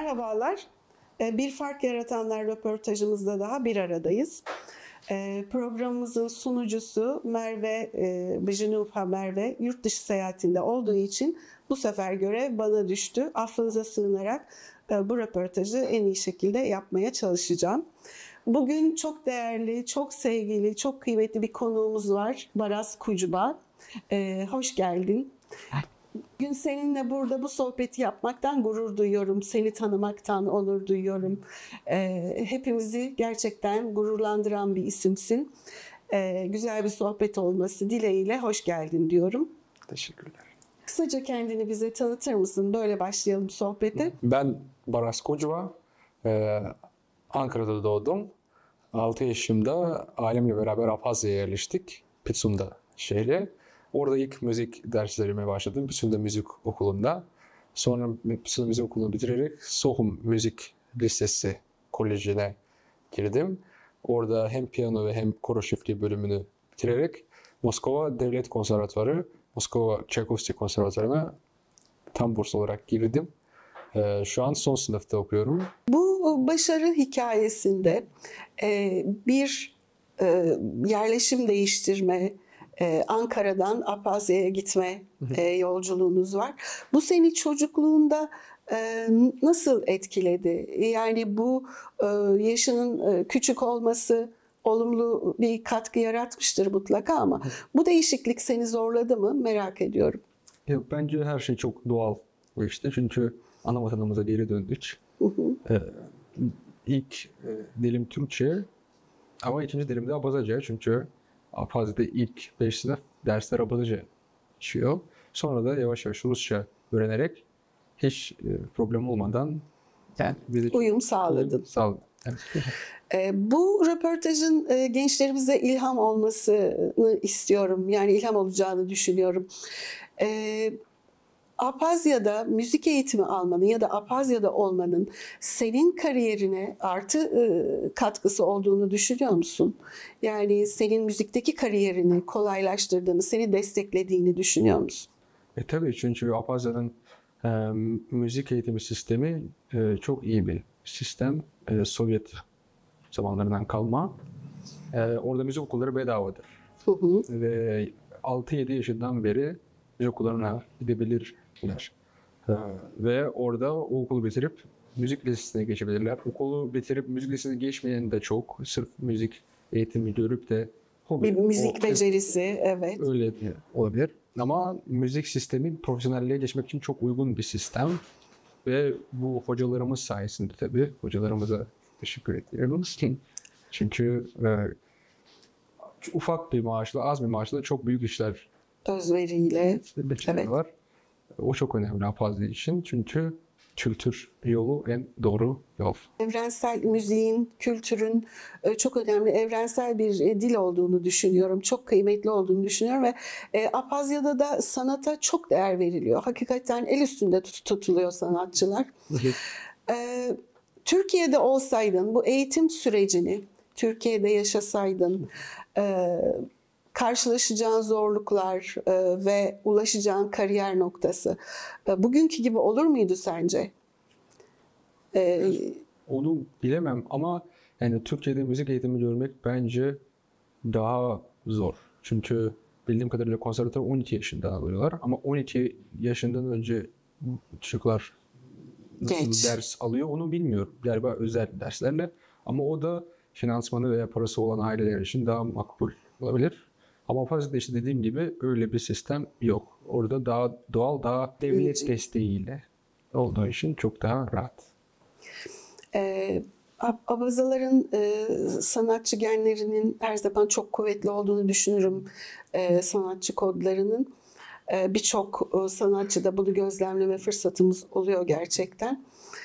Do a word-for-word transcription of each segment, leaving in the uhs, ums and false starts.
Merhabalar. Bir Fark Yaratanlar röportajımızda daha bir aradayız. Programımızın sunucusu Merve, Bıcınıfa Merve yurt dışı seyahatinde olduğu için bu sefer görev bana düştü. Affınıza sığınarak bu röportajı en iyi şekilde yapmaya çalışacağım. Bugün çok değerli, çok sevgili, çok kıymetli bir konuğumuz var. Baraz Kucuba. Hoş geldin. Bugün seninle burada bu sohbeti yapmaktan gurur duyuyorum. Seni tanımaktan onur duyuyorum. Ee, hepimizi gerçekten gururlandıran bir isimsin. Ee, güzel bir sohbet olması dileğiyle hoş geldin diyorum. Teşekkürler. Kısaca kendini bize tanıtır mısın? Böyle başlayalım sohbete. Ben Baraz Kucuba. Ee, Ankara'da doğdum. altı yaşımda ailemle beraber Apazya'ya yerleştik. Pitsunda şehri. Orada ilk müzik derslerime başladım. Pitsunda Müzik Okulu'nda. Sonra Pitsunda Müzik Okulu'nu bitirerek Sohum Müzik Lisesi Koleji'ne girdim. Orada hem piyano ve hem koro şefliği bölümünü bitirerek Moskova Devlet Konservatuarı, Moskova Tchaikovsky Konservatuarı'na tam burs olarak girdim. Ee, şu an son sınıfta okuyorum. Bu başarı hikayesinde bir yerleşim değiştirme, Ee, Ankara'dan Apazya'ya gitme e, yolculuğunuz var. Bu seni çocukluğunda e, nasıl etkiledi? Yani bu e, yaşının e, küçük olması olumlu bir katkı yaratmıştır mutlaka ama bu değişiklik seni zorladı mı? Merak ediyorum. Yok, bence her şey çok doğal işte. Çünkü ana vatanımıza geri döndük. Hı hı. Ee, ilk e, dilim Türkçe ama ikinci dilim de Abazaca. Çünkü Apazya'da ilk beş sınıf dersler Abazaca geçiyor. Sonra da yavaş yavaş Rusça öğrenerek hiç problem olmadan yani uyum sağladın. Sağladım. Evet. e, bu röportajın e, gençlerimize ilham olmasını istiyorum. Yani ilham olacağını düşünüyorum. E, Apazya'da müzik eğitimi almanın ya da Apazya'da olmanın senin kariyerine artı e, katkısı olduğunu düşünüyor musun? Yani senin müzikteki kariyerini kolaylaştırdığını, seni desteklediğini düşünüyor musun? E tabii, çünkü Apazya'nın e, müzik eğitimi sistemi e, çok iyi bir sistem. E, Sovyet zamanlarından kalma. E, orada müzik okulları bedavadır. Hı hı. Ve altı yedi yaşından beri müzik okullarına gidebilir. Ee, ve orada o okulu bitirip müzik lisesine geçebilirler. Okulu bitirip müzik lisesine geçmeyen de çok. Sırf müzik eğitimi görüp de hobi, bir müzik o, becerisi, evet. Öyle olabilir. Ama müzik sistemi profesyonelliğe geçmek için çok uygun bir sistem. Ve bu hocalarımız sayesinde tabii. Hocalarımıza teşekkür ediyoruz. Çünkü e, ufak bir maaşla, az bir maaşla çok büyük işler özveriyle beceriyorlar. Evet. O çok önemli Apazya için. Çünkü kültür yolu en doğru yol. Evrensel müziğin, kültürün çok önemli, evrensel bir dil olduğunu düşünüyorum. Çok kıymetli olduğunu düşünüyorum ve Apazya'da da sanata çok değer veriliyor. Hakikaten el üstünde tutuluyor sanatçılar. Türkiye'de olsaydın, bu eğitim sürecini Türkiye'de yaşasaydın, karşılaşacağın zorluklar e, ve ulaşacağın kariyer noktası e, bugünkü gibi olur muydu sence? E, Onu bilemem ama yani Türkiye'de müzik eğitimi görmek bence daha zor. Çünkü bildiğim kadarıyla konservatuvar on iki yaşında alıyorlar ama on iki yaşından önce çocuklar nasıl Geç. ders alıyor onu bilmiyorum. Galiba özel derslerle ama o da finansmanı veya parası olan aileler için daha makbul olabilir. Ama Apazya'da işte dediğim gibi öyle bir sistem yok. Orada daha doğal, daha devlet İyice. desteğiyle olduğu için çok daha rahat. Ee, Abazaların e, sanatçı genlerinin her zaman çok kuvvetli olduğunu düşünürüm. E, sanatçı kodlarının. E, Birçok e, sanatçıda bunu gözlemleme fırsatımız oluyor gerçekten.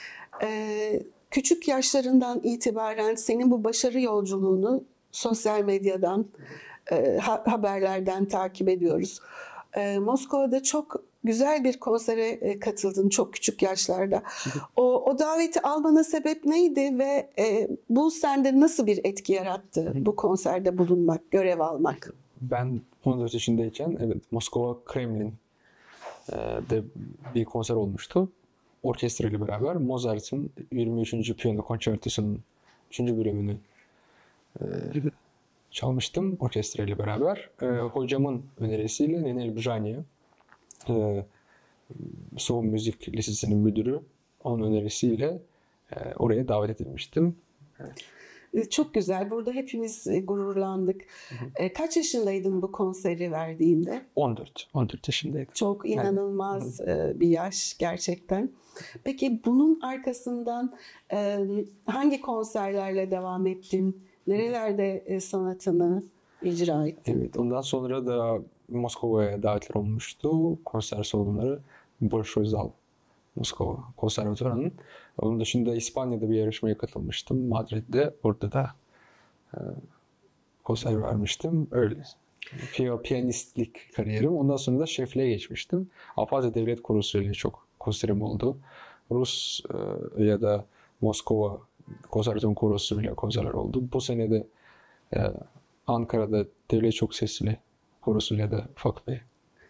E, küçük yaşlarından itibaren senin bu başarı yolculuğunu sosyal medyadan, haberlerden takip ediyoruz. Moskova'da çok güzel bir konsere katıldın çok küçük yaşlarda. O, o daveti almana sebep neydi ve e, bu sende nasıl bir etki yarattı bu konserde bulunmak, görev almak? Ben on dört yaşındayken evet Moskova Kremlin'de bir konser olmuştu. orkestra ile beraber Mozart'ın yirmi üçüncü Piyano Konçertosu'nun üçüncü bölümünü e, çalmıştım orkestra ile beraber. E, hocamın önerisiyle Nenel Bjaniye, e, Son Müzik Lisesi'nin müdürü, onun önerisiyle e, oraya davet edilmiştim. E, Çok güzel. Burada hepimiz e, gururlandık. E, Kaç yaşındaydın bu konseri verdiğinde? on dört on dört yaşındaydım. Çok inanılmaz e, bir yaş gerçekten. Peki bunun arkasından e, hangi konserlerle devam ettin? Nerelerde e, sanatını icra ettin? Evet, ondan sonra da Moskova'ya davetler olmuştu. Konser salonları Bolshoi Zal Moskova Konservatuvarı'nın. Onun dışında İspanya'da bir yarışmaya katılmıştım. Madrid'de. Orada da e, konser vermiştim. Öyle. Piyo, piyanistlik kariyerim. Ondan sonra da şefliğe geçmiştim. Abhazya Devlet Korosu ile çok konserim oldu. Rus e, ya da Moskova Konservatuvar Korosu ile konserler oldu. Bu sene de e, Ankara'da Devlet Çok Sesli Korosu ile de ufak bir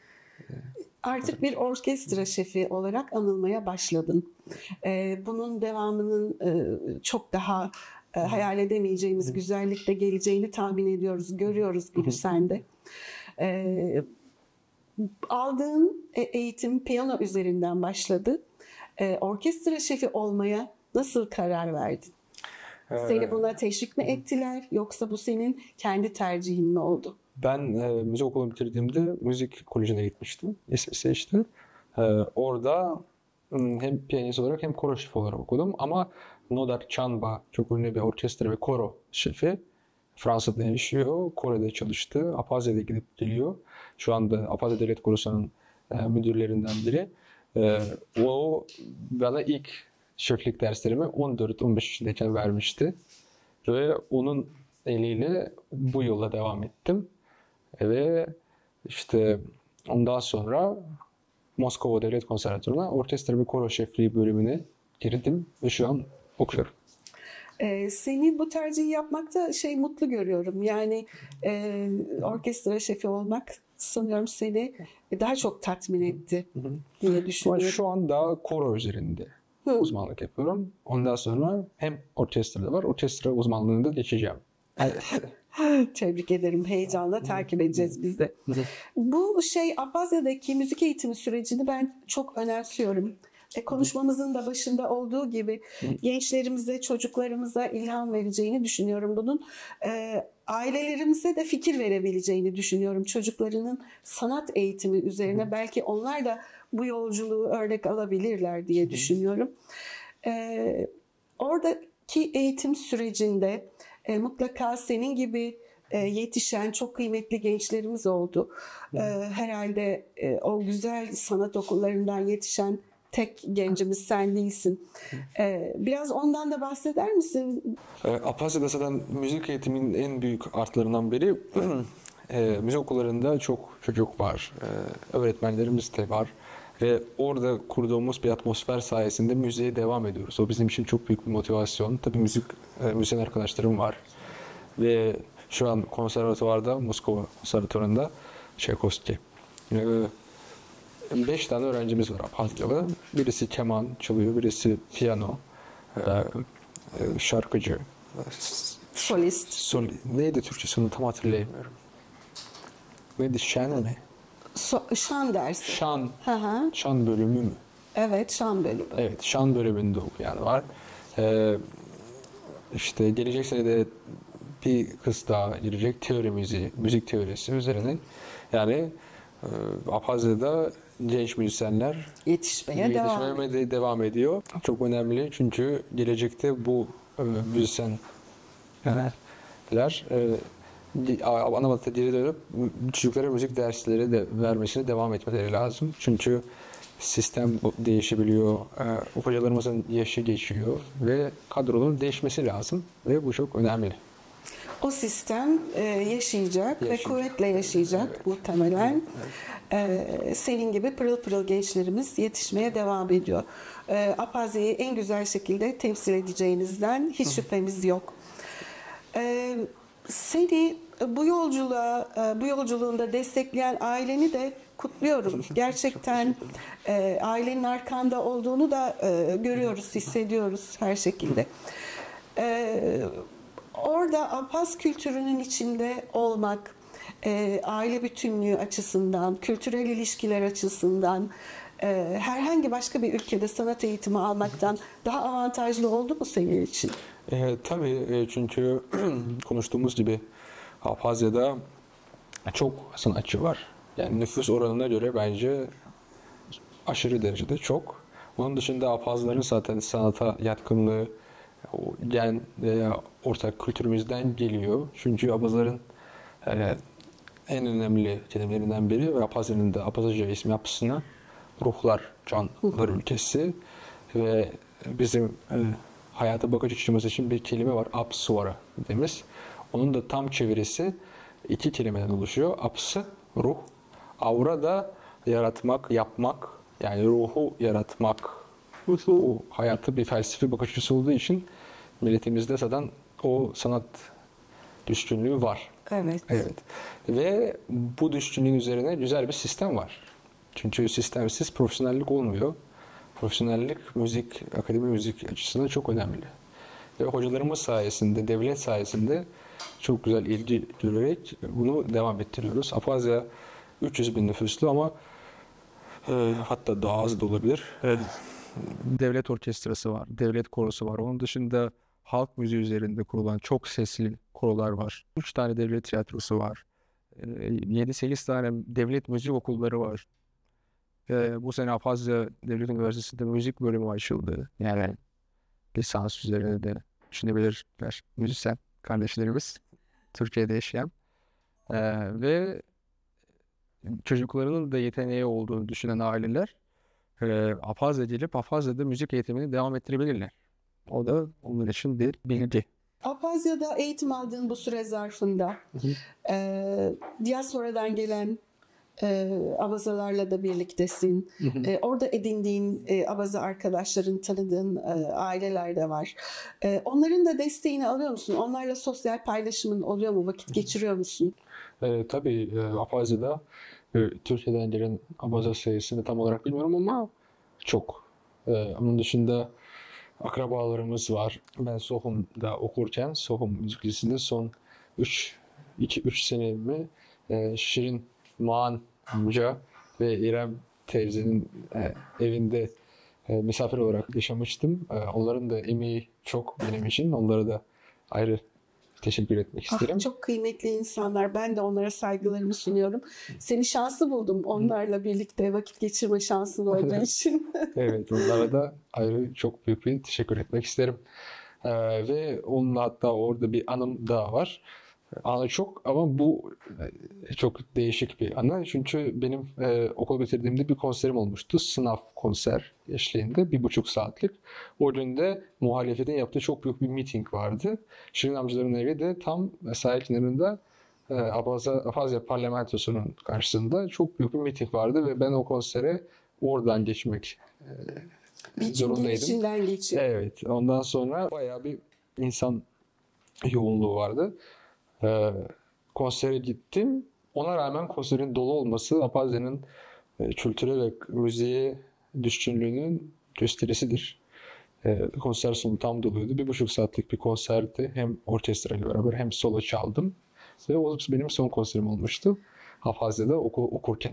Artık bir orkestra şefi olarak anılmaya başladın. E, bunun devamının e, çok daha e, hayal edemeyeceğimiz güzellikte geleceğini tahmin ediyoruz, görüyoruz gibi sende. E, aldığın e- eğitim piyano üzerinden başladı. E, orkestra şefi olmaya nasıl karar verdin? Seni buna teşvik mi ettiler yoksa bu senin kendi tercihin mi oldu? Ben e, müzik okulunu bitirdiğimde müzik kolejine gitmiştim. S S işte. E, orada m, hem piyanist olarak hem koro şefi olarak okudum. Ama Nodar Chanba çok ünlü bir orkestra ve koro şefi. Fransa'da yaşıyor. Kore'de çalıştı. Abhazya'da gidip geliyor. Şu anda Abhazya Devlet Korosu'nun e, müdürlerinden biri. E, o bana ilk şeflik derslerimi on dört on beş yaşındayken vermişti. Ve onun eliyle bu yola devam ettim. Ve işte ondan sonra Moskova Devlet Konservatuvarı'na orkestra ve koro şefliği bölümüne girdim ve şu an okuyorum. Ee, seni bu tercihi yapmakta şey mutlu görüyorum. Yani e, orkestra şefi olmak sanıyorum seni daha çok tatmin etti diye Ama düşünüyorum. şu an daha koro üzerinde Hı. uzmanlık yapıyorum. Ondan sonra hem orkestrada var, orkestra uzmanlığını da geçeceğim. Tebrik ederim. Heyecanla takip edeceğiz biz de. Bu şey Abhazya'daki müzik eğitimi sürecini ben çok önemsiyorum. E, konuşmamızın da başında olduğu gibi gençlerimize, çocuklarımıza ilham vereceğini düşünüyorum bunun. E, ailelerimize de fikir verebileceğini düşünüyorum. Çocuklarının sanat eğitimi üzerine belki onlar da bu yolculuğu örnek alabilirler diye düşünüyorum. E, oradaki eğitim sürecinde e, mutlaka senin gibi e, yetişen çok kıymetli gençlerimiz oldu. E, herhalde e, o güzel sanat okullarından yetişen tek gencimiz sen değilsin. E, biraz ondan da bahseder misin? E, Abhazya'da zaten müzik eğitiminin en büyük artlarından biri e, müzik okullarında çok çocuk var. E, öğretmenlerimiz de var. Ve orada kurduğumuz bir atmosfer sayesinde müziğe devam ediyoruz. O bizim için çok büyük bir motivasyon. Tabii müzik, e, müzisyen arkadaşlarım var. Ve şu an konservatuvarda, Moskova konservatuvarında Tchaikovsky. E, beş tane öğrencimiz var Abhazyalı. Birisi keman çalıyor, birisi piyano, e, e, şarkıcı, Solist. sol, neydi Türkçesini tam hatırlayamıyorum. Neydi, şen mi? So- şan dersi. Şan, Hı hı. şan bölümü mü? Evet, şan bölümü. Evet, şan bölümünde okuyan var. Ee, işte gelecek sene de bir kız daha girecek teori müziği, müzik teorisi üzerine. Yani e, Abhazya'da genç müzisyenler Yetişmeye devam. yetişmeye de devam ediyor. Çok önemli çünkü gelecekte bu e, müzisyenler e, Anadolu'da geri dönüp çocuklara müzik dersleri de vermesine devam etmeleri lazım. Çünkü sistem değişebiliyor, e, hocalarımızın yaşı geçiyor ve kadronun değişmesi lazım ve bu çok önemli. O sistem e, yaşayacak, ve Yaşayacak. kuvvetle yaşayacak Evet. muhtemelen. E, senin gibi pırıl pırıl gençlerimiz yetişmeye devam ediyor. E, Abhazya'yı en güzel şekilde temsil edeceğinizden hiç şüphemiz yok. E, seni bu yolculuğa, bu yolculuğunda destekleyen aileni de kutluyorum. Gerçekten e, ailenin arkanda olduğunu da e, görüyoruz, hissediyoruz her şekilde. E, orada Apaz kültürünün içinde olmak, e, aile bütünlüğü açısından, kültürel ilişkiler açısından, e, herhangi başka bir ülkede sanat eğitimi almaktan daha avantajlı oldu mu senin için? E, tabii e, çünkü konuştuğumuz gibi Apazya'da çok sanatçı var. Yani nüfus oranına göre bence aşırı derecede çok. Onun dışında Apazların zaten sanata yatkınlığı o gen veya ortak kültürümüzden geliyor. Çünkü Apazların yani en önemli kelimelerinden biri ve Apazya'nın da Apazca ismi yapısına ruhlar, canlar ülkesi ve bizim e, hayata bakış açımız için bir kelime var. Apsuvara dediğimiz. Onun da tam çevirisi iki kelimeden oluşuyor. Apsı, ruh. Aura da yaratmak, yapmak. Yani ruhu yaratmak. O hayatı bir felsefi bakış açısı olduğu için milletimizde zaten o sanat düşkünlüğü var. Evet. Evet. Ve bu düşkünlüğün üzerine güzel bir sistem var. Çünkü sistemsiz profesyonellik olmuyor. Profesyonellik müzik, akademi müzik açısından çok önemli. Ve hocalarımız sayesinde, devlet sayesinde çok güzel ilgi görerek bunu devam ettiriyoruz. Apazya üç yüz bin nüfuslu ama e, hatta daha az da olabilir. Evet. Devlet orkestrası var, devlet korosu var. Onun dışında halk müziği üzerinde kurulan çok sesli korolar var. üç tane devlet tiyatrosu var. yedi sekiz tane devlet müzik okulları var. Ee, bu sene Apazya Devlet Üniversitesi'nde müzik bölümü açıldı. Yani lisans üzerine de düşünebilirler müzisyen kardeşlerimiz Türkiye'de yaşayan. Ee, ve çocuklarının da yeteneği olduğunu düşünen aileler e, Apazya gelip Apazya'da müzik eğitimini devam ettirebilirler. O da onlar için bir bilgi. Apazya'da eğitim aldığın bu süre zarfında e, diasporadan gelen e, abazalarla da birliktesin. Hı hı. E, orada edindiğin e, abaza arkadaşların, tanıdığın e, aileler de var. E, onların da desteğini alıyor musun? Onlarla sosyal paylaşımın oluyor mu? Vakit geçiriyor musun? E, tabii e, Apazya'da e, Türkiye'den gelen abaza sayısını tam olarak bilmiyorum ama çok. E, onun dışında akrabalarımız var. Ben Sohum'da okurken Sohum Müzik Lisesi'nde son üç iki üç senemi e, Şirin Maan amca ve İrem teyzenin e, evinde e, misafir olarak yaşamıştım. E, onların da emeği çok benim için. Onlara da ayrı teşekkür etmek isterim. Ah, çok kıymetli insanlar. Ben de onlara saygılarımı sunuyorum. Seni şanslı buldum onlarla birlikte vakit geçirme şansın olduğu için. Evet, onlara da ayrı çok büyük bir teşekkür etmek isterim. Ee, ve onunla hatta orada bir anım daha var. Anı çok ama bu çok değişik bir anı. Çünkü benim e, okul bitirdiğimde bir konserim olmuştu. Sınav konser eşliğinde bir buçuk saatlik. O gün de muhalefetin yaptığı çok büyük bir miting vardı. Şirin amcaların evi de tam sahil kenarında e, Abazya, Abazya parlamentosunun karşısında çok büyük bir miting vardı ve ben o konsere oradan geçmek e, Bir zorundaydım. içinden geçiyor. Evet. Ondan sonra bayağı bir insan yoğunluğu vardı. Ee, konsere gittim. Ona rağmen konserin dolu olması Apazya'nın e, kültüre ve müziğe düşkünlüğünün gösterisidir. E, konser sonu tam doluydu. Bir buçuk saatlik bir konserdi. Hem orkestra ile beraber hem solo çaldım. Ve o benim son konserim olmuştu. Apazya'da oku, okurken.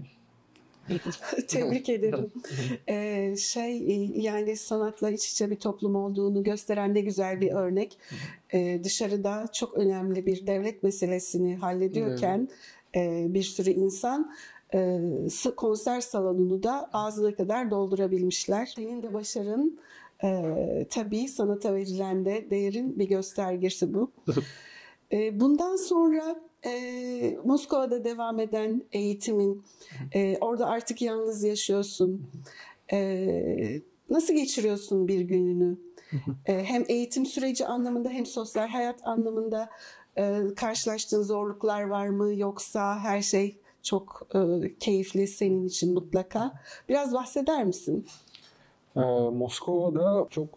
Tebrik ederim. Ee, şey yani sanatla iç içe bir toplum olduğunu gösteren de güzel bir örnek. Ee, dışarıda çok önemli bir devlet meselesini hallediyorken e, bir sürü insan e, konser salonunu da ağzına kadar doldurabilmişler. Senin de başarın e, tabii sanata verilen de değerin bir göstergesi bu. e, bundan sonra Ee, Moskova'da devam eden eğitimin, e, orada artık yalnız yaşıyorsun. Ee, nasıl geçiriyorsun bir gününü? Ee, hem eğitim süreci anlamında hem sosyal hayat anlamında e, karşılaştığın zorluklar var mı? Yoksa her şey çok e, keyifli senin için mutlaka. Biraz bahseder misin? Ee, Moskova'da çok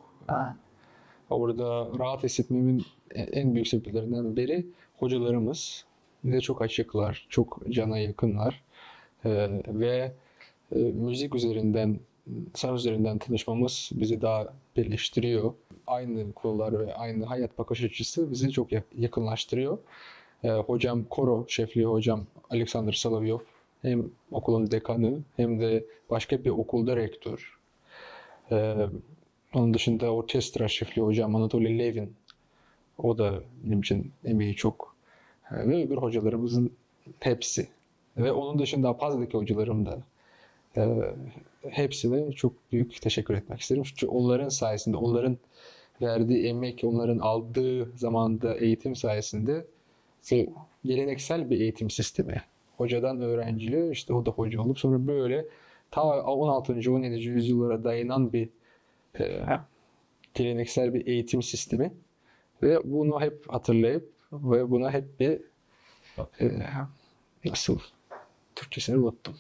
orada rahat hissetmemin en büyük sebeplerinden biri hocalarımız. bize çok açıklar, çok cana yakınlar. Ee, ve e, müzik üzerinden, sanat üzerinden tanışmamız bizi daha birleştiriyor. Aynı konular ve aynı hayat bakış açısı bizi çok yakınlaştırıyor. Ee, hocam koro şefliği hocam Alexander Solovyov hem okulun dekanı hem de başka bir okulda rektör. Ee, onun dışında orkestra şefliği hocam Anatoly Levin. O da benim için emeği çok. Ee, ve öbür hocalarımızın hepsi. Ve onun dışında Apaz'daki hocalarım da e, hepsine çok büyük teşekkür etmek isterim. Çünkü onların sayesinde, onların verdiği emek, onların aldığı zamanda eğitim sayesinde şey, geleneksel bir eğitim sistemi. Hocadan öğrenciliğe, işte o da hoca olup sonra böyle ta on altıncı on yedinci yüzyıllara dayanan bir e, geleneksel bir eğitim sistemi. Ve bunu hep hatırlayıp ve buna hep bir e, nasıl Türkçesini unuttum.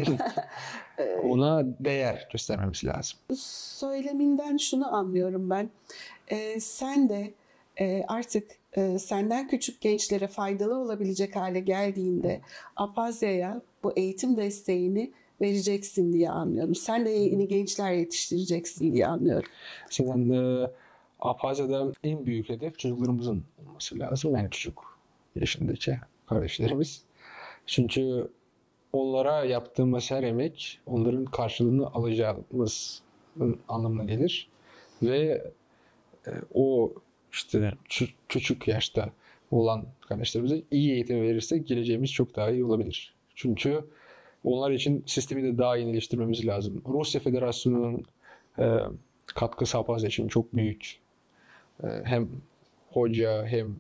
Ona değer göstermemiz lazım. Söyleminden şunu anlıyorum ben. Ee, sen de e, artık e, senden küçük gençlere faydalı olabilecek hale geldiğinde Apazya'ya bu eğitim desteğini vereceksin diye anlıyorum. Sen de yeni gençler yetiştireceksin diye anlıyorum. Zaten e, Apazya'da en büyük hedef çocuklarımızın olması lazım. Yani çocuk yaşındaki kardeşlerimiz. Çünkü onlara yaptığımız her emek onların karşılığını alacağımız anlamına gelir. Ve e, o işte küçük yaşta olan kardeşlerimize iyi eğitim verirsek geleceğimiz çok daha iyi olabilir. Çünkü onlar için sistemi de daha yenileştirmemiz lazım. Rusya Federasyonu'nun e, katkısı Apazya için çok büyük. E, hem hoca hem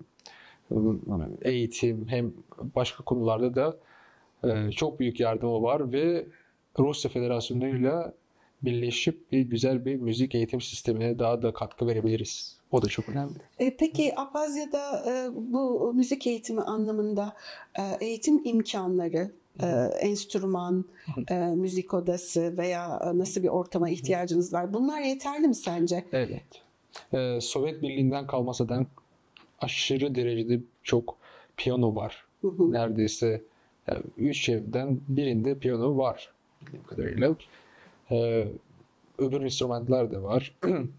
eğitim hem başka konularda da e, çok büyük yardımı var ve Rusya Federasyonu'yla birleşip bir güzel bir müzik eğitim sistemine daha da katkı verebiliriz. O da çok önemli. E, peki Apazya'da e, bu müzik eğitimi anlamında e, eğitim imkanları, e, enstrüman, e, müzik odası veya nasıl bir ortama ihtiyacınız var? Bunlar yeterli mi sence? Evet. Ee, Sovyet Birliği'nden kalmasadan aşırı derecede çok piyano var. Hı hı. Neredeyse yani üç evden birinde piyano var bildiğim kadarıyla. Ee, öbür enstrümanlar da var.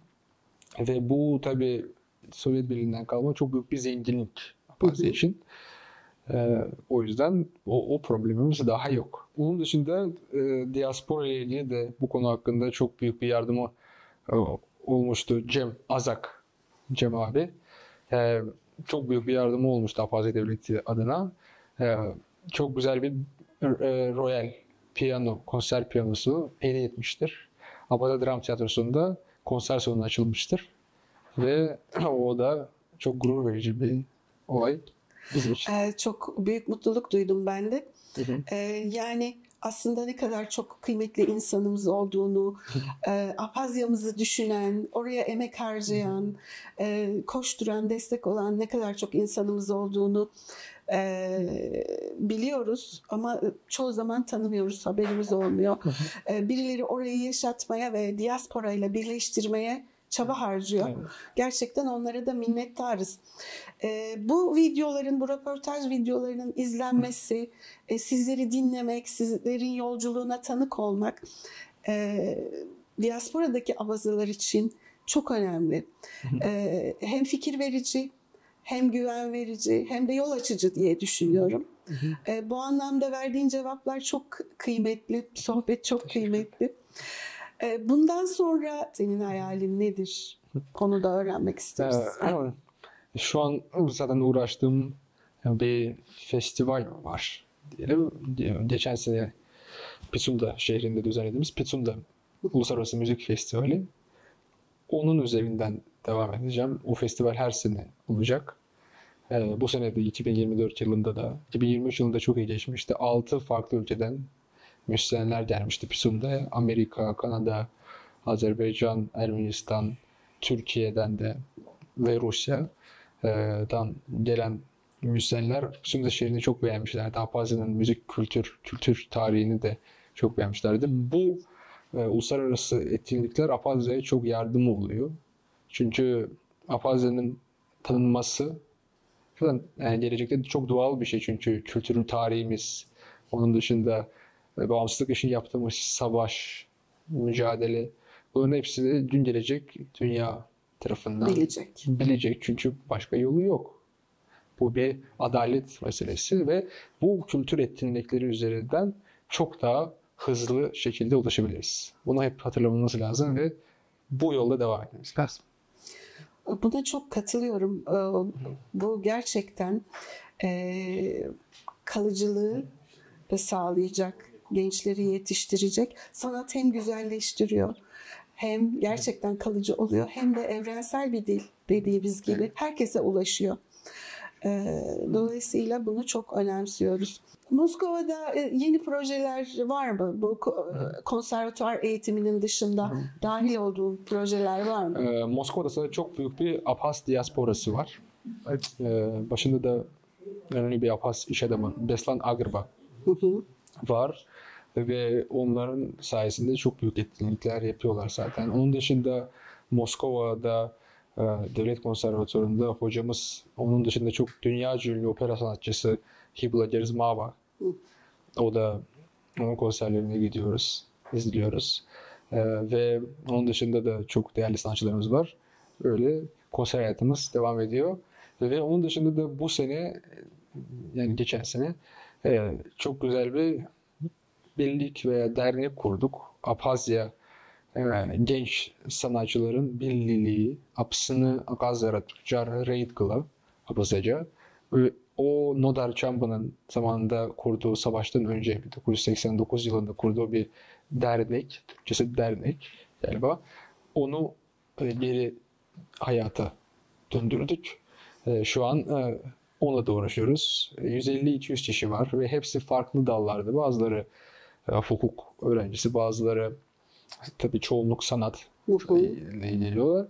Ve bu tabii Sovyet Birliği'nden kalma çok büyük bir zenginlik Apazya için. Ee, o yüzden o, o problemimiz daha yok. Bunun dışında e, diaspora ile ilgili de bu konu hakkında çok büyük bir yardımı e, olmuştu. Cem Azak, Cem abi. E, çok büyük bir yardımı olmuştu Apazya Devleti adına. E, çok güzel bir e, Royal piyano, konser piyanosu hediye etmiştir. Apazya Dram Tiyatrosu'nda konser salonu açılmıştır. Ve o da çok gurur verici bir olay bizim için. Ee, çok büyük mutluluk duydum ben de. Hı hı. Ee, yani aslında ne kadar çok kıymetli insanımız olduğunu, e, Apazya'mızı düşünen, oraya emek harcayan, e, koşturan, destek olan ne kadar çok insanımız olduğunu e, biliyoruz ama çoğu zaman tanımıyoruz, haberimiz olmuyor. E, birileri orayı yaşatmaya ve diaspora ile birleştirmeye çaba harcıyor. Evet. Gerçekten onlara da minnettarız. E, bu videoların, bu röportaj videolarının izlenmesi, e, sizleri dinlemek, sizlerin yolculuğuna tanık olmak e, diasporadaki Abazalar için çok önemli. E, hem fikir verici, hem güven verici, hem de yol açıcı diye düşünüyorum. E, bu anlamda verdiğin cevaplar çok kıymetli, sohbet çok kıymetli. E, bundan sonra senin hayalin nedir? Konuda öğrenmek isteriz. Ee, Şu an zaten uğraştığım bir festival var diyelim. Geçen sene Pitsunda şehrinde düzenlediğimiz Pitsunda Uluslararası Müzik Festivali. Onun üzerinden devam edeceğim. O festival her sene olacak. Ee, bu sene de iki bin yirmi dört yılında da, iki bin yirmi üç yılında çok iyi geçmişti. altı farklı ülkeden müzisyenler gelmişti Pitsunda'ya. Amerika, Kanada, Azerbaycan, Ermenistan, Türkiye'den de ve Rusya'dan gelen müzisyenler Pitsunda şehrini çok beğenmişlerdi. Apazya'nın müzik kültür kültür tarihini de çok beğenmişlerdi. Bu e, uluslararası etkinlikler Apazya'ya çok yardımı oluyor. Çünkü Apazya'nın tanınması Zaten yani gelecekte çok doğal bir şey çünkü kültürün tarihimiz, onun dışında e, bağımsızlık için yaptığımız savaş, mücadele, bunların hepsi de gün gelecek dünya tarafından Bilecek. bilecek çünkü başka yolu yok. Bu bir adalet meselesi ve bu kültür etkinlikleri üzerinden çok daha hızlı şekilde ulaşabiliriz. Bunu hep hatırlamamız lazım ve bu yolda devam etmemiz lazım. Buna çok katılıyorum. Bu gerçekten kalıcılığı sağlayacak, gençleri yetiştirecek. Sanat hem güzelleştiriyor, hem gerçekten kalıcı oluyor, hem de evrensel bir dil dediğimiz gibi herkese ulaşıyor. Dolayısıyla bunu çok önemsiyoruz. Moskova'da yeni projeler var mı? Bu konservatuvar eğitiminin dışında dahil olduğu projeler var mı? Ee, Moskova'da çok büyük bir Abhaz diasporası var. Ee, başında da önemli bir Abhaz iş adamı Beslan Agrba var. Ve onların sayesinde çok büyük etkinlikler yapıyorlar zaten. Onun dışında Moskova'da e, Devlet Konservatuvarı'nda hocamız, onun dışında çok dünyaca ünlü opera sanatçısı Hibla Gerzmava. O da onun konserlerine gidiyoruz, izliyoruz. Ee, ve onun dışında da çok değerli sanatçılarımız var. Öyle konser hayatımız devam ediyor. Ve onun dışında da bu sene, yani geçen sene e, çok güzel bir birlik veya dernek kurduk. Abhazya e, genç sanatçıların birliği, apsını Agazara Türkçe Reytkıla Abhazyaca. O Nodar Çamba'nın zamanında kurduğu, savaştan önce bin dokuz yüz seksen dokuz yılında kurduğu bir dernek, Türkçesi dernek galiba. Onu e, geri hayata döndürdük. E, şu an e, onunla da uğraşıyoruz. yüz elli iki yüz kişi var ve hepsi farklı dallarda. Bazıları e, hukuk öğrencisi, bazıları tabii çoğunluk sanat ile ilgiliyorlar.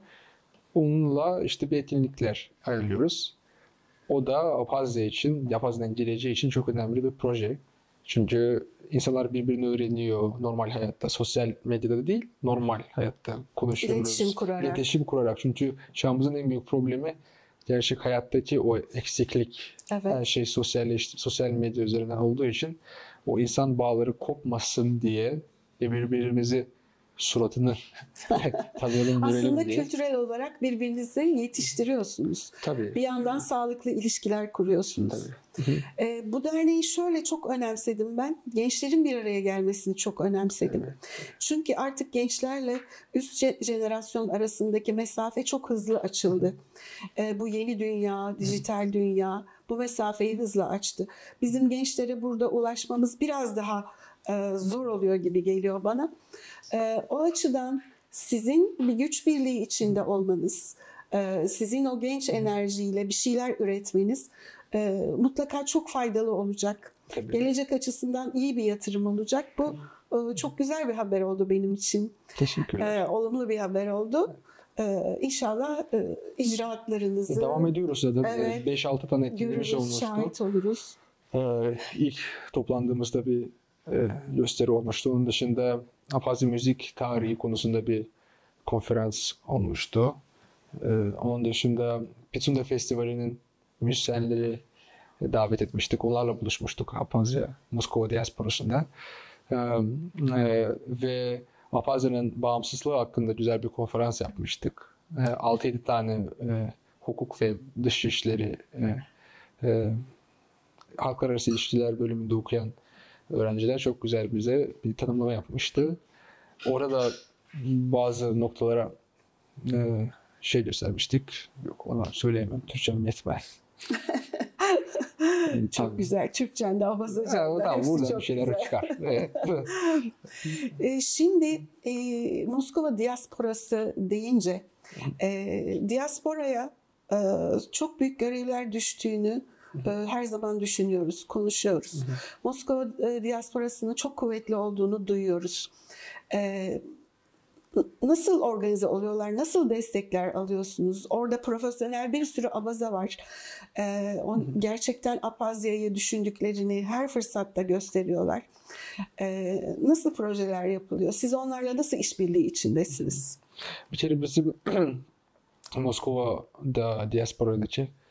Onunla işte bir etkinlikler ayarlıyoruz. O da Abhazya için, Abhazya'nın geleceği için çok önemli bir proje. Çünkü insanlar birbirini öğreniyor normal hayatta, sosyal medyada da değil, normal hayatta konuşuyoruz. İletişim kurarak. İletişim kurarak. Çünkü çağımızın en büyük problemi gerçek hayattaki o eksiklik. Evet. Her şey sosyalleşti, sosyal medya üzerinden olduğu için o insan bağları kopmasın diye birbirimizi suratını tanıyalım, görelim Aslında diye. kültürel olarak birbirinizi yetiştiriyorsunuz. Tabii. Bir yandan sağlıklı ilişkiler kuruyorsunuz. Tabii. E, bu derneği şöyle çok önemsedim ben. Gençlerin bir araya gelmesini çok önemsedim. Evet. Çünkü artık gençlerle üst jenerasyon arasındaki mesafe çok hızlı açıldı. E, bu yeni dünya, dijital dünya bu mesafeyi hızla açtı. Bizim gençlere burada ulaşmamız biraz daha e, zor oluyor gibi geliyor bana. E, o açıdan sizin bir güç birliği içinde olmanız, e, sizin o genç enerjiyle bir şeyler üretmeniz e, mutlaka çok faydalı olacak. Tabii. Gelecek açısından iyi bir yatırım olacak. Bu e, çok güzel bir haber oldu benim için. Teşekkürler. E, olumlu bir haber oldu. E, İnşallah e, icraatlarınızı Devam ediyoruz zaten. Evet. beş altı tane etkinliğimiz görürüz, olmuştu. şahit oluruz. Ee, ilk toplandığımızda bir e, gösteri olmuştu. Onun dışında Abhazya müzik tarihi konusunda bir konferans olmuştu. Ee, onun dışında Pitsunda Festivali'nin müzisyenleri davet etmiştik. Onlarla buluşmuştuk Abhazya, Moskova diasporasında. Ee, e, ve Abhazya'nın bağımsızlığı hakkında güzel bir konferans yapmıştık. Ee, altı yedi tane e, hukuk ve dışişleri e, e, halklar arası ilişkiler bölümünde okuyan öğrenciler çok güzel bize bir tanımlama yapmıştı. Orada bazı noktalara e, şey göstermiştik. Yok onu söyleyemem. Türkçem yetmez. Çok Tabii. güzel. Türkçen de Abhazyaca. Ha, tamam, Hepsi buradan çok bir şeyler güzel. çıkar. Evet. E, Şimdi e, Moskova diasporası deyince e, diasporaya e, çok büyük görevler düştüğünü e, her zaman düşünüyoruz, konuşuyoruz. Moskova e, diasporasının çok kuvvetli olduğunu duyuyoruz. E, Nasıl organize oluyorlar? Nasıl destekler alıyorsunuz? Orada profesyonel bir sürü abaza var. Ee, on, gerçekten Abhazya'yı düşündüklerini her fırsatta gösteriyorlar. Ee, nasıl projeler yapılıyor? Siz onlarla nasıl işbirliği içindesiniz? Bir kere bizim Moskova'da diasporadaki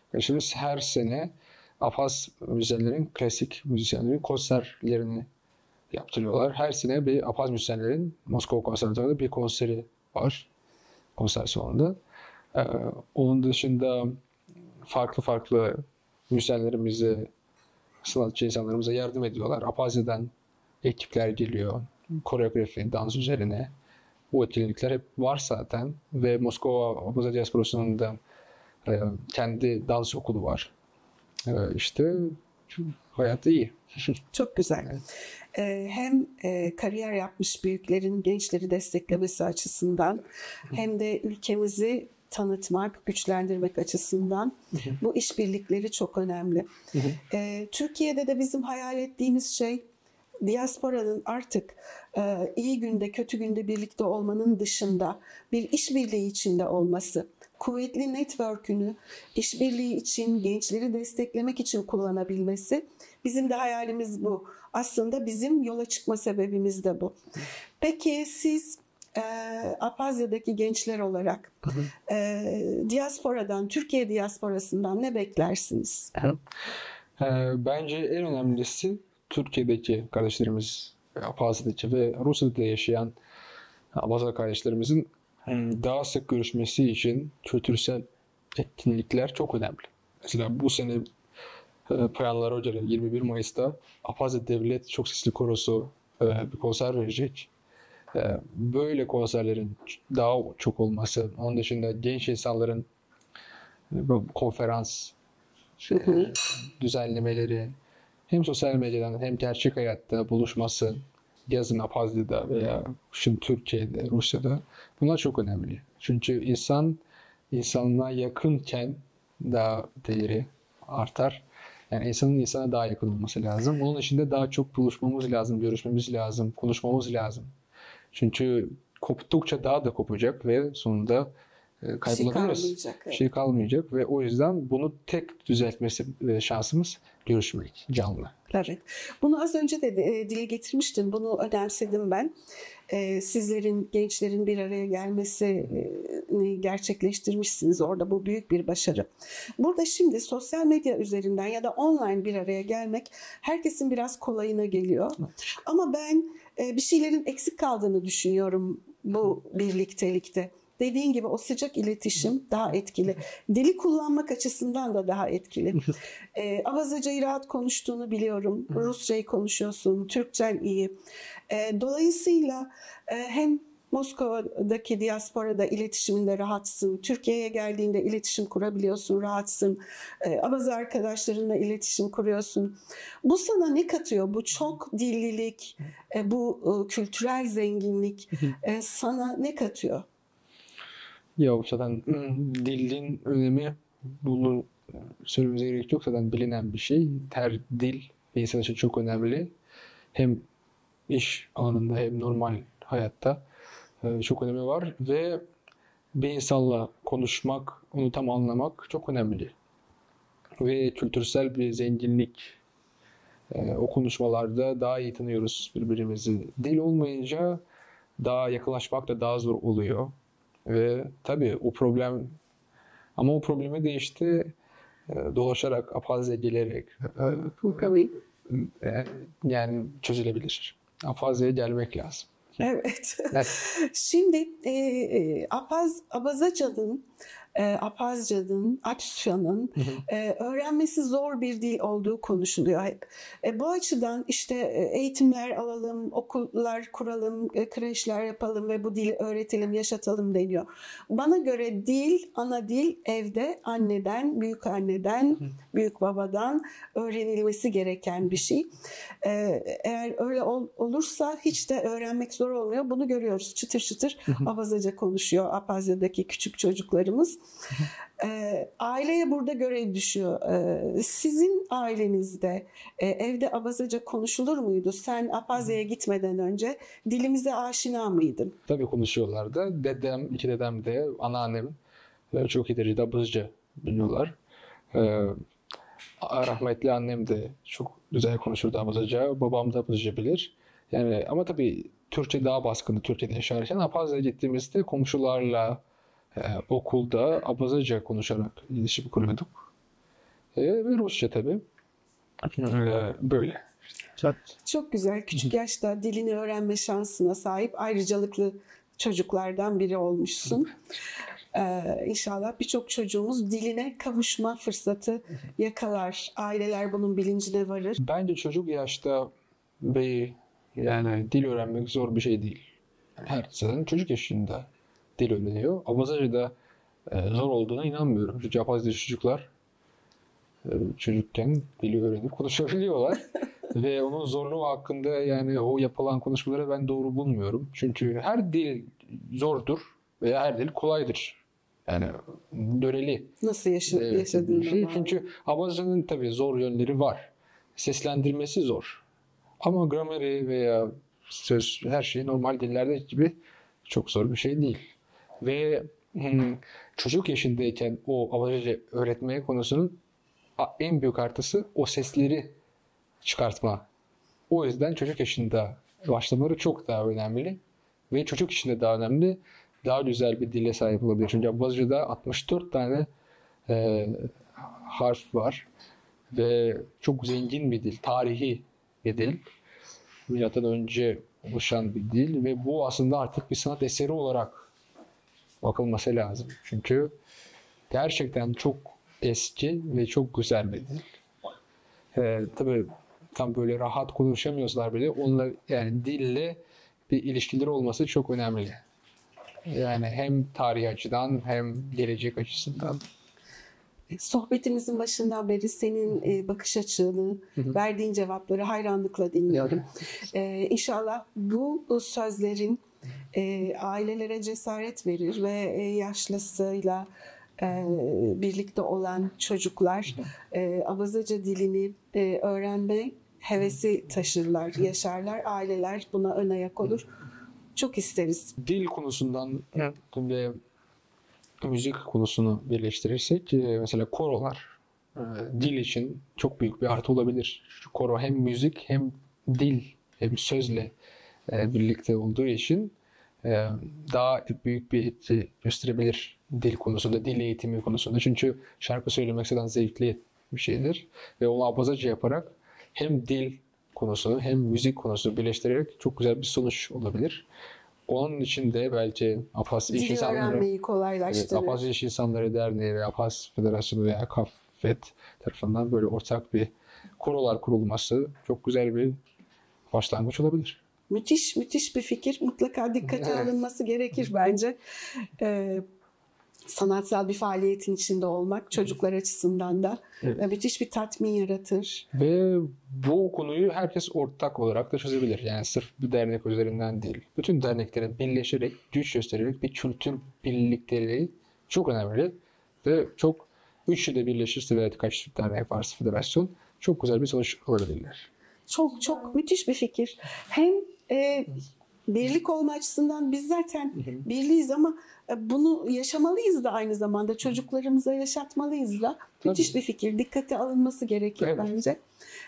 Arkadaşlarımız her sene Apaz müzisyenlerin, klasik müzisyenlerin konserlerini yaptırıyorlar. Her sene bir Apaz müzisyenlerin Moskova Konservatuvarı'nda bir konseri var. Konser sonunda. Ee, onun dışında farklı farklı müzisyenlerimize, sanatçı insanlarımıza yardım ediyorlar. Apazya'dan ekipler geliyor. Koreografi, dans üzerine. Bu etkinlikler hep var zaten. Ve Moskova Apazya Diasporası'nın da e, kendi dans okulu var. E, işte hayat iyi. Çok güzel. Evet. Ee, hem e, kariyer yapmış büyüklerin gençleri desteklemesi açısından hem de ülkemizi tanıtmak, güçlendirmek açısından bu işbirlikleri çok önemli. Ee, Türkiye'de de bizim hayal ettiğimiz şey diasporanın artık e, iyi günde kötü günde birlikte olmanın dışında bir işbirliği içinde olması. Kuvvetli network'ünü işbirliği için, gençleri desteklemek için kullanabilmesi. Bizim de hayalimiz bu. Aslında bizim yola çıkma sebebimiz de bu. Peki siz e, Apazya'daki gençler olarak e, diasporadan, Türkiye diasporasından ne beklersiniz? E, bence en önemlisi Türkiye'deki kardeşlerimiz, Apazya'daki ve Rusya'da yaşayan Apazya kardeşlerimizin daha sık görüşmesi için kültürsel etkinlikler çok önemli. Mesela bu sene planlara göre yirmi bir Mayıs'ta Apazya Devlet Çok Sesli Korosu bir konser verecek. Böyle konserlerin daha çok olması, onun dışında genç insanların konferans düzenlemeleri, hem sosyal medyadan hem gerçek hayatta buluşması, yazın Apazya'da veya şimdi Türkiye'de, Rusya'da, bunlar çok önemli. Çünkü insan insanına yakınken daha değeri artar. Yani insanın insana daha yakın olması lazım. Onun için de daha çok buluşmamız lazım, görüşmemiz lazım, konuşmamız lazım. Çünkü koptukça daha da kopacak ve sonunda kaybolabiliriz. Bir şey kalmayacak ve o yüzden bunu tek düzeltmesi şansımız görüşmek, canlı. Evet. Bunu az önce de e, dile getirmiştin. Bunu önemsedim ben. E, sizlerin, gençlerin bir araya gelmesini gerçekleştirmişsiniz. Orada bu büyük bir başarı. Burada şimdi sosyal medya üzerinden ya da online bir araya gelmek herkesin biraz kolayına geliyor. Ama ben e, bir şeylerin eksik kaldığını düşünüyorum bu birliktelikte. Dediğin gibi o sıcak iletişim daha etkili. Dili kullanmak açısından da daha etkili. E, Abazacayı rahat konuştuğunu biliyorum. Rusçayı konuşuyorsun. Türkçen iyi. E, dolayısıyla e, hem Moskova'daki diasporada iletişiminde rahatsın. Türkiye'ye geldiğinde iletişim kurabiliyorsun, rahatsın. E, Abaza arkadaşlarınla iletişim kuruyorsun. Bu sana ne katıyor? Bu çok dillilik, e, bu e, kültürel zenginlik e, sana ne katıyor? Ya zaten dilin önemi, bunu söylememize gerek yok, zaten bilinen bir şey. Her dil bir insan için çok önemli. Hem iş alanında hem normal hayatta çok önemi var ve bir insanla konuşmak, onu tam anlamak çok önemli. Ve kültürsel bir zenginlik. O konuşmalarda daha iyi tanıyoruz birbirimizi. Dil olmayınca daha yakınlaşmak da daha zor oluyor. Ve tabii o problem, ama o problemi de işte dolaşarak, Apazya'ya gelerek yani çözülebilir. Apazya'ya gelmek lazım. Evet. Evet. Şimdi e, Apaz, Abazaca'nın, e, Apazca'nın, Akça'nın e, öğrenmesi zor bir dil olduğu konuşuluyor hep. E, bu açıdan işte eğitimler alalım, okullar kuralım, e, kreşler yapalım ve bu dili öğretelim, yaşatalım deniyor. Bana göre dil, ana dil evde anneden, büyük anneden, büyük babadan öğrenilmesi gereken bir şey. E, eğer öyle ol, olursa hiç de öğrenmek zor olmuyor. Bunu görüyoruz. Çıtır çıtır Abazaca konuşuyor Apazya'daki küçük çocuklarımız. E, aileye burada görev düşüyor. E, sizin ailenizde e, evde Abazaca konuşulur muydu? Sen Apazya'ya gitmeden önce dilimize aşina mıydın? Tabii konuşuyorlardı. Dedem, iki dedem de, anneannem çok iyi derecede Abazaca biliyorlar. E, rahmetli annem de çok güzel konuşurdu Abazaca. Babam da Abazaca bilir. Yani ama tabii Türkçe daha baskındı Türkiye'de yaşarken. Apazya'ya gittiğimizde komşularla e, okulda Abazaca konuşarak iletişim kuruyorduk. E, ve Rusça tabii. E, böyle. Çok Çok güzel. Küçük yaşta dilini öğrenme şansına sahip ayrıcalıklı çocuklardan biri olmuşsun. Ee, İnşallah birçok çocuğumuz diline kavuşma fırsatı yakalar. Aileler bunun bilincine varır. Bence çocuk yaşta ve yani dil öğrenmek zor bir şey değil. Her zaten çocuk yaşında dil öğreniyor. Abazarca'da e, zor olduğuna inanmıyorum. Çünkü Abazca çocuklar e, çocukken dili öğrenip konuşabiliyorlar. Ve onun zorluğu hakkında yani o yapılan konuşmaları ben doğru bulmuyorum. Çünkü her dil zordur veya her dil kolaydır. Yani döreli. Nasıl yaşa Evet, yaşadığına şey, bağlı. çünkü Abazca'nın tabii zor yönleri var. Seslendirmesi zor. Ama grameri veya söz her şey normal dillerde gibi çok zor bir şey değil. Ve hmm, çocuk yaşındayken o Abazca öğretmeye konusunun a- en büyük artısı o sesleri çıkartma. O yüzden çocuk yaşında başlamaları çok daha önemli. Ve çocuk yaşında daha önemli. Daha güzel bir dile sahip olabilir. Çünkü Abazca'da altmış dört tane e, harf var. Ve çok zengin bir dil. Tarihi bir dil. Milattan önce oluşan bir dil. Ve bu aslında artık bir sanat eseri olarak bakılması lazım. Çünkü gerçekten çok eski ve çok güzel bir dil. E, tabii tam böyle rahat konuşamıyorlar bile. Onunla yani dille bir ilişkileri olması çok önemli. Yani hem tarihi açıdan hem gelecek açısından. Sohbetimizin başından beri senin e, bakış açını, verdiğin cevapları hayranlıkla dinliyorum. E, İnşallah bu sözlerin e, ailelere cesaret verir ve e, yaşlısıyla e, birlikte olan çocuklar e, Abazaca dilini e, öğrenme hevesi taşırlar, yaşarlar. Aileler buna ön ayak olur. Çok isteriz. Dil konusundan ve müzik konusunu birleştirirsek e, mesela korolar e, dil için çok büyük bir artı olabilir. Çünkü koro hem müzik hem dil hem sözle e, birlikte olduğu için e, daha büyük bir etki gösterebilir dil konusunda, dil eğitimi konusunda. Çünkü şarkı söylemek zaten zevkli bir şeydir. Ve onu abazaca yaparak hem dil konusunu hem müzik konusunu birleştirerek çok güzel bir sonuç olabilir. Onun için de belki Apaz İş Dili İnsanları, öğrenmeyi evet, kolaylaştırır. Apaz İş İnsanları Derneği ve Apaz Federasyonu veya KAFET tarafından böyle ortak bir korolar kurulması çok güzel bir başlangıç olabilir. Müthiş, müthiş bir fikir. Mutlaka dikkate Evet. alınması gerekir bence. Ee, sanatsal bir faaliyetin içinde olmak çocuklar açısından da Evet. e, müthiş bir tatmin yaratır. Ve bu konuyu herkes ortak olarak da çözebilir. Yani sırf bir dernek üzerinden değil. Bütün derneklerin birleşerek, güç göstererek bir kültür birlikleri çok önemli. Ve çok üçü de birleşirse veya kaç dernek varsa federasyon çok güzel bir sonuç alabilirler. Çok çok müthiş bir fikir. Hem e, birlik olma açısından biz zaten birliyiz ama e, bunu yaşamalıyız da aynı zamanda çocuklarımıza yaşatmalıyız da. Müthiş bir fikir. Dikkate alınması gerekir Evet. bence.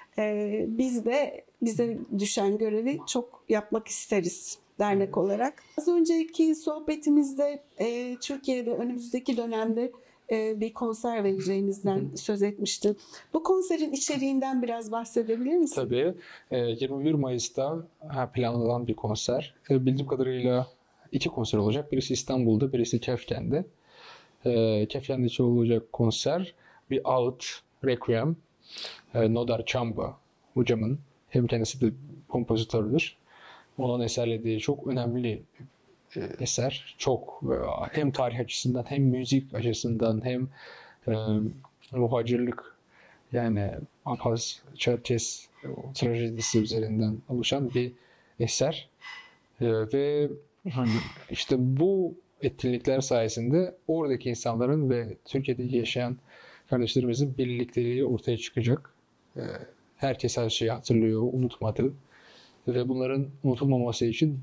E, biz de bize düşen görevi çok yapmak isteriz dernek olarak. Az önceki sohbetimizde e, Türkiye'de önümüzdeki dönemde e, bir konser vereceğinizden söz etmiştin. Bu konserin içeriğinden biraz bahsedebilir misin? Tabii. e, yirmi bir Mayıs'ta ha, planlanan bir konser. E, Bildiğim kadarıyla iki konser olacak. Birisi İstanbul'da, birisi Kefken'de. E, Kefken'de olacak konser bir alt Requiem. E, Nodar Chamba hocamın, hem kendisi de kompozitördür. Onun eserlediği çok önemli e, eser. Çok e, hem tarih açısından hem müzik açısından hem e, muhacirlik yani Apaz Çerkes trajedisi üzerinden oluşan bir eser. E, ve hani işte bu etkinlikler sayesinde oradaki insanların ve Türkiye'de yaşayan kardeşlerimizin birlikteliği ortaya çıkacak. E, herkes her şeyi hatırlıyor, unutmadı. Ve bunların unutulmaması için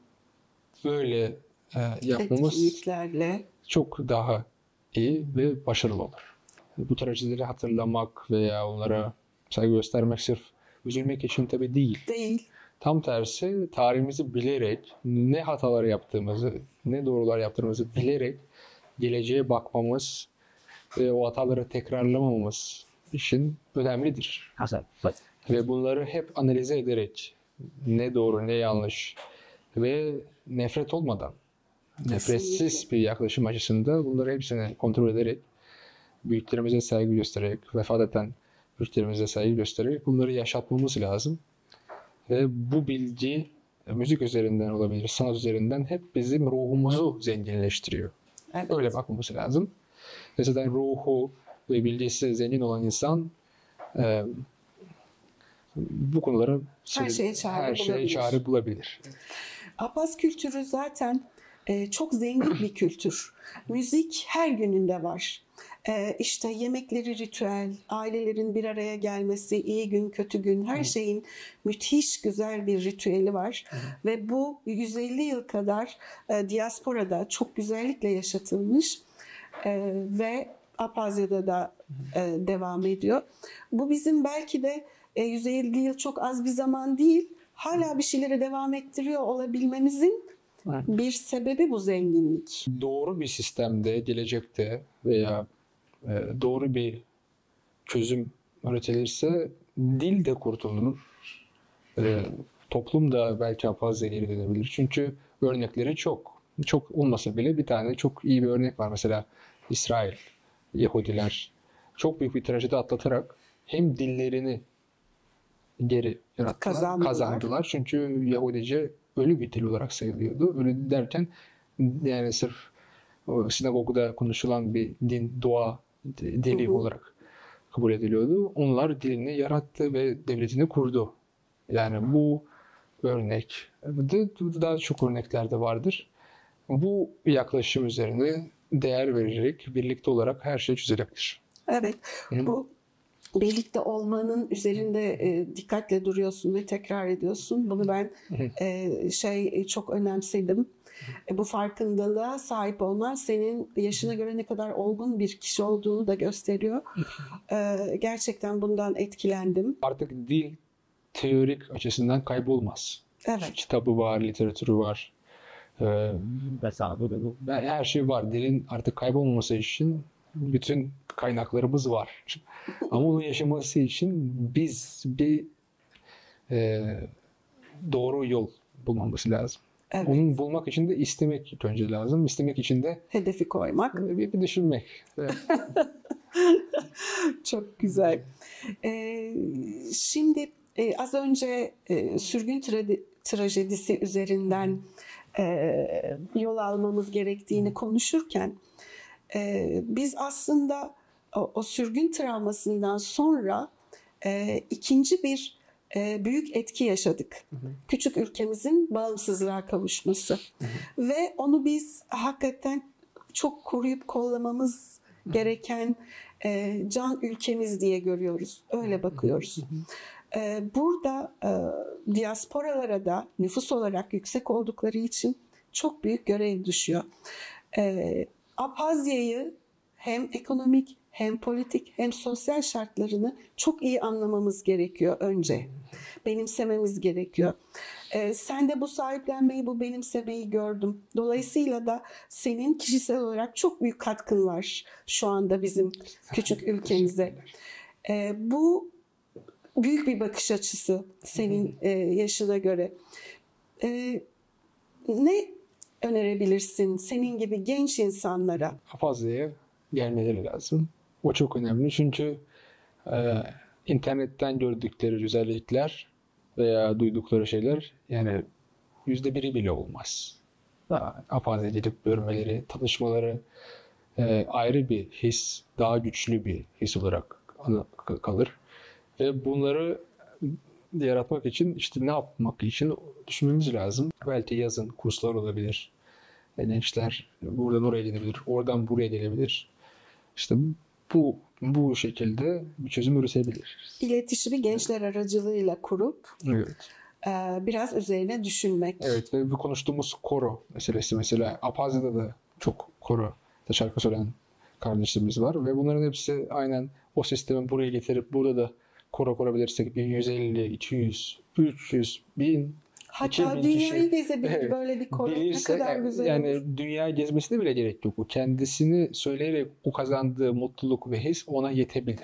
böyle e, yapmamız Etkinliklerle. çok daha iyi ve başarılı olur. Bu trajedileri hatırlamak veya onlara saygı göstermek sırf üzülmek için tabii değil. Değil. Tam tersi tarihimizi bilerek, ne hatalar yaptığımızı, ne doğrular yaptığımızı bilerek geleceğe bakmamız ve o hataları tekrarlamamamız için önemlidir. Hasan, bak. Ve bunları hep analize ederek ne doğru ne yanlış ve nefret olmadan, nefretsiz bir yaklaşım açısında bunları hepsini kontrol ederek, büyüklerimize saygı göstererek, vefat eden büyüklerimize saygı göstererek bunları yaşatmamız lazım. Ve bu bilgi müzik üzerinden olabilir, sanat üzerinden hep bizim ruhumuzu zenginleştiriyor. Evet. Öyle bakmamız lazım. Mesela ruhu ve bilgisi zengin olan insan e, bu konulara Her şeye çare her şeye bulabilir. çare bulabilir. Apaz kültürü zaten e, çok zengin bir kültür. Müzik her gününde var. E, işte yemekleri ritüel, ailelerin bir araya gelmesi, iyi gün, kötü gün, her şeyin müthiş güzel bir ritüeli var. Ve bu yüz elli yıl kadar e, diasporada çok güzellikle yaşatılmış e, ve Apazya'da da e, devam ediyor. Bu bizim belki de e, yüz elli yıl çok az bir zaman değil, hala bir şeyleri devam ettiriyor olabilmemizin bir sebebi bu zenginlik. Doğru bir sistemde, gelecekte veya e, doğru bir çözüm üretilirse dil de kurtulur. E, toplum da belki Apazya'ya geri dönebilir. Çünkü örnekleri çok. Çok olmasa bile bir tane çok iyi bir örnek var. Mesela İsrail, Yahudiler çok büyük bir trajedi atlatarak hem dillerini geri yarattılar, Kazandılar. kazandılar. Çünkü Yahudice ölü bir dil olarak sayılıyordu. Ölü derken yani sırf o sinagogda konuşulan bir din, dua dili Hı hı. olarak kabul ediliyordu. Onlar dilini yarattı ve devletini kurdu. Yani bu örnek, daha çok örnekler de vardır. Bu yaklaşım üzerine değer vererek birlikte olarak her şey çözülebilir. Evet, bu birlikte olmanın üzerinde e, dikkatle duruyorsun ve tekrar ediyorsun. Bunu ben e, şey çok önemsedim. E, bu farkındalığa sahip olman senin yaşına göre ne kadar olgun bir kişi olduğunu da gösteriyor. E, gerçekten bundan etkilendim. Artık dil teorik açısından kaybolmaz. Evet. Kitabı var, literatürü var. Ee, Mesela bu bu. her şey var. Dilin artık kaybolmaması için bütün kaynaklarımız var. Ama onun yaşaması için biz bir e, doğru yol bulmamız lazım. Evet. Onu bulmak için de istemek ilk önce lazım. İstemek için de Hedefi koymak. bir, bir düşünmek. Çok güzel. Ee, şimdi e, az önce e, sürgün tra- trajedisi üzerinden e, yol almamız gerektiğini konuşurken e, biz aslında o, o sürgün travmasından sonra e, ikinci bir e, büyük etki yaşadık. Hı hı. Küçük ülkemizin bağımsızlığa kavuşması. Hı hı. Ve onu biz hakikaten çok koruyup kollamamız gereken e, can ülkemiz diye görüyoruz. Öyle bakıyoruz. E, burada e, diasporalara da nüfus olarak yüksek oldukları için çok büyük görev düşüyor. E, Abhazya'yı hem ekonomik hem politik hem sosyal şartlarını çok iyi anlamamız gerekiyor önce. Benimsememiz gerekiyor. Ee, sen de bu sahiplenmeyi, bu benimsemeyi gördüm. Dolayısıyla da senin kişisel olarak çok büyük katkın var şu anda bizim küçük ülkemize. Ee, bu büyük bir bakış açısı senin e, yaşına göre. Ee, ne önerebilirsin senin gibi genç insanlara? Apazya'ya gelmeleri lazım. O çok önemli çünkü e, internetten gördükleri güzellikler veya duydukları şeyler yani yüzde biri bile olmaz. Apazya'ya gidip görmeleri, tanışmaları e, ayrı bir his, daha güçlü bir his olarak kalır. Ve bunları yaratmak için işte ne yapmak için düşünmemiz lazım. Belki yazın kurslar olabilir. Gençler buradan oraya gidebilir, oradan buraya gelebilir. İşte bu bu şekilde bir çözüm üretebilir. İletişimi gençler aracılığıyla kurup evet. e, biraz üzerine düşünmek. Evet ve bu konuştuğumuz koro meselesi mesela Apazya'da da çok koro da şarkı söyleyen kardeşlerimiz var ve bunların hepsi aynen o sistemi buraya getirip burada da koro kurabilirsek yüz elli, iki yüz, üç yüz, bin Hatta dünyayı gezebilir evet. Böyle bir koro bilirse, ne kadar güzel yani olur. Dünyayı gezmesine bile gerek yok. O kendisini söyleyerek o kazandığı mutluluk ve his ona yetebilir.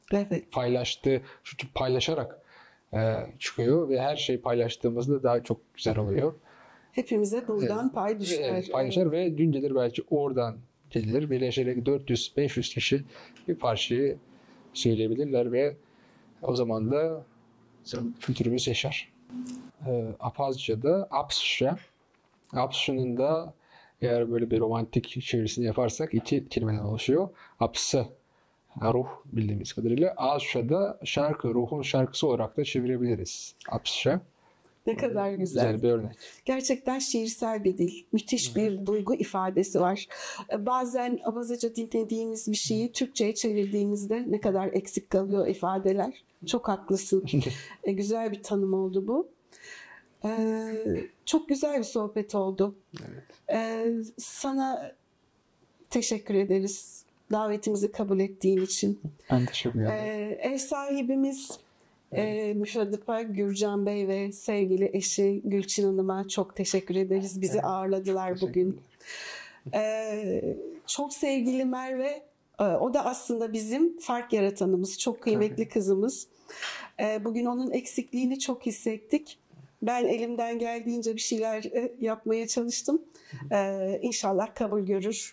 Evet. Paylaştığı, çünkü paylaşarak e, çıkıyor ve her şeyi paylaştığımızda daha çok güzel oluyor. Hepimize buradan Evet. pay düşer. Evet, paylaşır Evet. ve gün gelir belki oradan gelir. Birleşerek dört yüz beş yüz kişi bir parçayı söyleyebilirler ve o zaman da kültürümüz yaşar. E, Apazca'da Apsça. Apsça'nın da eğer böyle bir romantik çevirisini yaparsak iki kelimeden oluşuyor. Apsı, ruh bildiğimiz kadarıyla. Apsça'da şarkı, ruhun şarkısı olarak da çevirebiliriz. Apsça. Ne kadar güzel. Güzel bir örnek. Gerçekten şiirsel bir dil. Müthiş bir duygu ifadesi var. Bazen Abazaca dinlediğimiz bir şeyi Türkçe'ye çevirdiğimizde ne kadar eksik kalıyor ifadeler. Çok haklısın. e, güzel bir tanım oldu bu. Ee, çok güzel bir sohbet oldu. Evet. Ee, sana teşekkür ederiz. Davetimizi kabul ettiğin için. Ben teşekkür ederim. Ee, ev sahibimiz e, Müşaddipa Gürcan Bey ve sevgili eşi Gülçin Hanım'a çok teşekkür ederiz. Bizi Evet. ağırladılar bugün. Ee, çok sevgili Merve, e, o da aslında bizim fark yaratanımız. Çok kıymetli Tabii. kızımız. Ee, bugün onun eksikliğini çok hissettik. Ben elimden geldiğince bir şeyler e, yapmaya çalıştım. Ee, İnşallah kabul görür.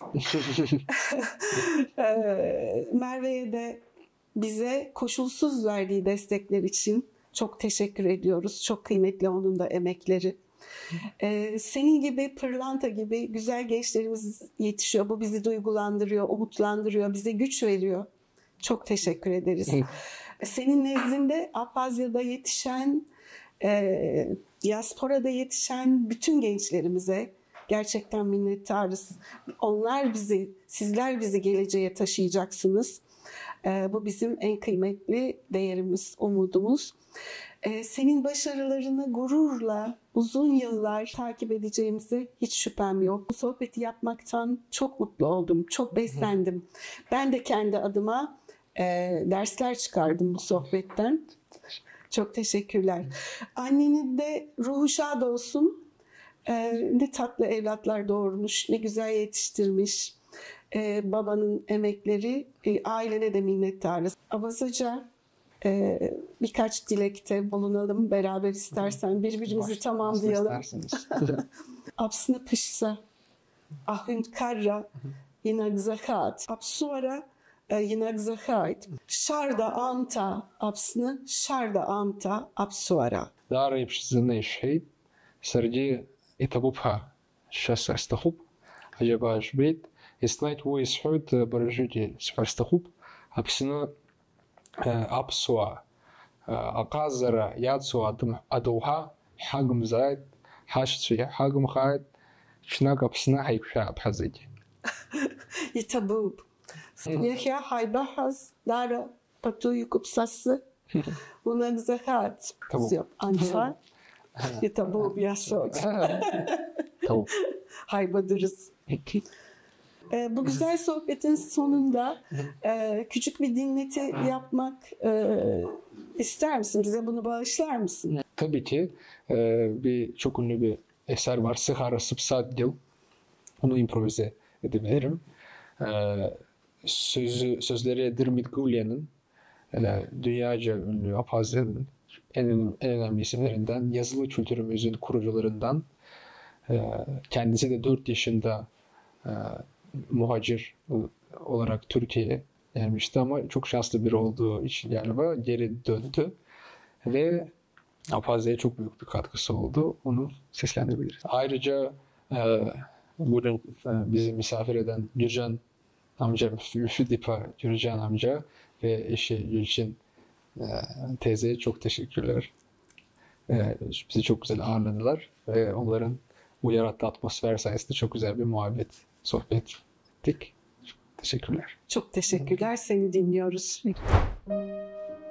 Ee, Merve'ye de bize koşulsuz verdiği destekler için çok teşekkür ediyoruz. Çok kıymetli onun da emekleri. Ee, senin gibi, pırlanta gibi güzel gençlerimiz yetişiyor. Bu bizi duygulandırıyor, umutlandırıyor, bize güç veriyor. Çok teşekkür ederiz. Senin nezdinde Apazya'da yetişen, e, diasporada yetişen bütün gençlerimize gerçekten minnettarız. Onlar bizi, sizler bizi geleceğe taşıyacaksınız. E, bu bizim en kıymetli değerimiz, umudumuz. E, senin başarılarını gururla uzun yıllar takip edeceğimize hiç şüphem yok. Bu sohbeti yapmaktan çok mutlu oldum, çok beslendim. Ben de kendi adıma e, dersler çıkardım bu sohbetten. Çok teşekkürler. Annenin de ruhu şad olsun. Ee, ne tatlı evlatlar doğurmuş, ne güzel yetiştirmiş. Ee, babanın emekleri, e, ailene de minnettarız. Abazaca e, birkaç dilekte bulunalım beraber istersen. Birbirimizi Baş- tamamlayalım. isterseniz. Apsını pışsa, ahünt karra, yinagzahat. Apsuara, yinagzahat. Şarda anta, apsını, şarda anta, apsuara. Дара ипшизны шейд среди этабупха шас астахуп ажаба жбейт эснайт во исхуд баражити спарстахуп апсына апсуа аказара яцу адым адуха хагм зайд хашчи хагм хайд шнак апсына хайкша абхазити Yitabub. Yahya haybahaz, dara patu yukupsası. Yinagzahat. Tabu. Anta. Yitabub yasod. Tavuk. Haybadırız. Ee, bu güzel sohbetin sonunda e, küçük bir dinleti yapmak e, ister misin? Bize bunu bağışlar mısın? Tabii ki e, bir çok ünlü bir eser var. Sıhara Sıpsat Dil. Onu improvize edebilirim. E, sözü, sözleri Dirmit Gulya'nın e, dünyaca ünlü Apazya'nın en, en önemli isimlerinden, yazılı kültürümüzün kurucularından. E, kendisi de dört yaşında e, muhacir olarak Türkiye'ye gelmişti ama çok şanslı biri olduğu için galiba geri döndü ve Apazya'ya çok büyük bir katkısı oldu. Onu seslendirebiliriz. Ayrıca e, bugün e, bizi misafir eden Gürcan amca, Müşaddipa Gürcan amca ve eşi Gülçin e, teyzeye çok teşekkürler. E, bizi çok güzel ağırladılar ve onların bu yarattığı atmosfer sayesinde çok güzel bir muhabbet, sohbet ettik. Çok teşekkürler. Çok teşekkürler. Seni dinliyoruz.